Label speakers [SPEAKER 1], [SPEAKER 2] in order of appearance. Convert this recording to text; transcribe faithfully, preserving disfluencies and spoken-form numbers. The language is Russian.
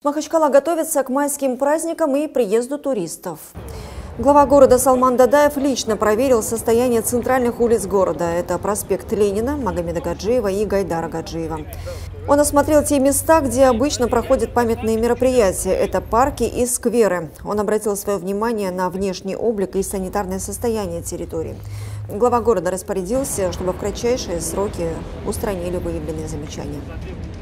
[SPEAKER 1] Махачкала готовится к майским праздникам и приезду туристов. Глава города Салман Дадаев лично проверил состояние центральных улиц города. Это проспект Ленина, Магомеда Гаджиева и Гайдара Гаджиева. Он осмотрел те места, где обычно проходят памятные мероприятия. Это парки и скверы. Он обратил свое внимание на внешний облик и санитарное состояние территории. Глава города распорядился, чтобы в кратчайшие сроки устранили выявленные замечания.